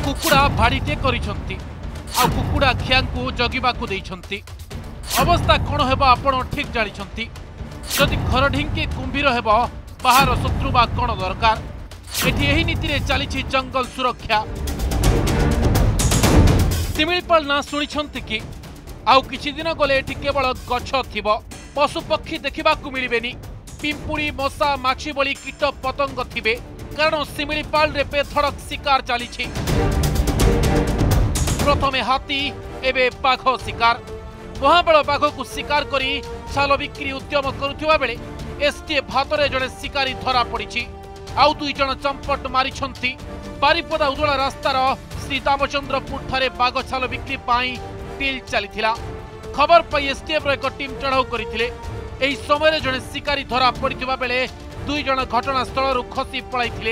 कुकुड़ा भाड़ीटे करिसंती आ कुकुड़ा खियांकु जगिबाकु देइछंती। अवस्था कौन हेबा आपण ठीक जानिछंती। जदि घर ढिंकी कुंभीर हेबा बाहर शत्रु बा कौन दरकार। एठी एही नीति रे चलीछि जंगल सुरक्षा। शिमिलीपाल ना शुणिछंती कि आउ किछि दिन गले एठी केवल गछ थिबो, पशु पक्षी देखिबाकू मिलिबेनी। पिंपुड़ी मशा माछी भली कीट पतंग थिबे, कारण शिमिलीपाल रे बेधड़क शिकार चलीछि। प्रथमे हाथी एबे बाघ शिकार। महाबल बाघ को शिकार करी छाल बिक्री उद्यम करुवा बेले एसटीएफ हाथ में जड़े शिकारी धरा पड़ी। आउ दुई जन चंपट मारिछंती। बारिपदा उदला रास्तार श्री रामचंद्रपुर ठारे बाघ छाल बिक्री पाई डिल चलीथिला। खबर पाई एसटीएफ एक टीम चढ़ाऊ करथिले। एही समय जड़े शिकारी धरा पड़िथिबा बेले दुई जन घटनास्थल खसी पळाइथिले।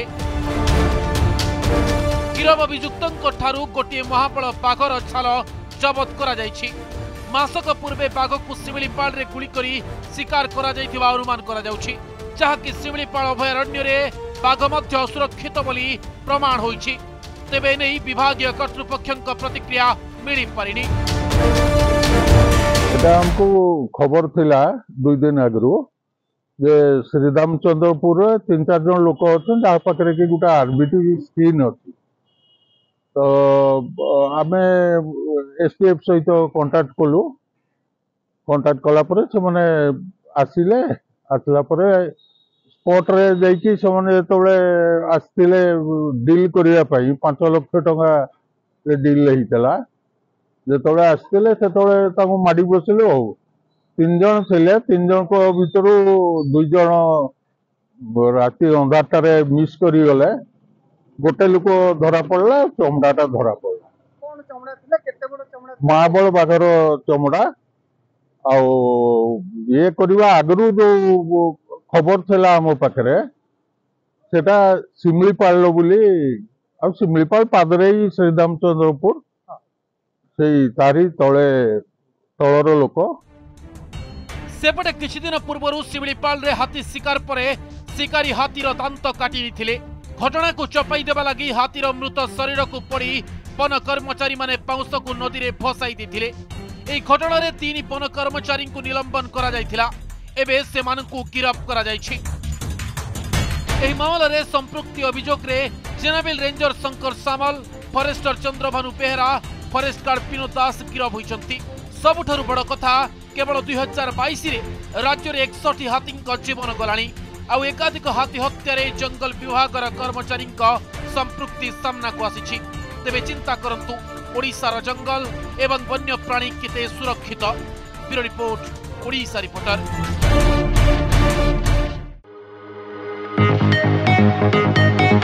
गिरफ अभियुक्तों ठारू गोटे महाबल बाघर छाल जबत करा जायछि। मासक पूर्वे बाघ को शिमिलीपाल रे गुली करी शिकार करा जायथिबा अनुमान करा जाउछि, जहाकि शिमिलीपाल अभयारण्य रे बाघ मध्य सुरक्षित बोली प्रमाण होइछि। तेबे नै विभागीय कर्तृपक्षक प्रतिक्रिया मिली पारिनी। एटा हमको खबर थिला 2 दिन आगरु जे श्री रामचंद्रपुर 3-4 जन लोक अछन जा पाखरे के गुटा आरबीटी स्क्रीन अछि। तो आमे एसटीएफ सहित कांटेक्ट कलु। कांटेक्ट कला परे से माने आसिले। आसला परे स्पॉट रे जाइकी से माने तबले आस्तिले डील करिया पई 5 लाख टका रे डील हेतला। जेतबले आस्तिले सेतबले ताको माडी बसिले हो। 3 जन थिले। 3 जन को भितरु 2 जन राति अंधारटारे मिस करी गले। गोटे लोक धरा पड़ला, चमड़ाटा धरा पड़ला। कौन चमड़ा थिला? केते बड़ चमड़ा? महाबल बाघर चमड़ा। आउ ये करवा आगरू जो खबर थिला हम पाखरे सेटा शिमिलीपाल बोली। आ शिमिलीपाल पादरे ही श्री रामचंद्रपुर से तारी तले तलर लोक। सेपटे किछि दिन पूर्व शिमिलीपाल रे हाथी शिकार परे शिकारी हाथीर दांत काटी थिले। घटना को चपाई देवा लगी हाथीर मृत शरीर को पड़ी वन कर्मचारी माने पाउस को नदी रे फसाई देथिले। एई घटना रे 3 वन कर्मचारी को निलंबन करा जायथिला। एबे सेमानकु गिरफ करा जायछि। एही मामला रे संपृक्ति अभियोग रे जेनाबिल ranger Shankar Samal, forester Chandrabhanu Behera, forest guard Binod Das गिरफ होइछंती। सबुठारु बड़ कथा केवल 2022 रे राज्य रे 61 हाथी जीवन गलाणी। आउ एकाधिक हाथी हत्या रे जंगल विभाग कर्मचारी संपृक्ति सामना को आसी। तेबे चिंता करंतु ओडिशार जंगल एवं वन्य प्राणी केते सुरक्षित। Bureau report, Odisha reporter.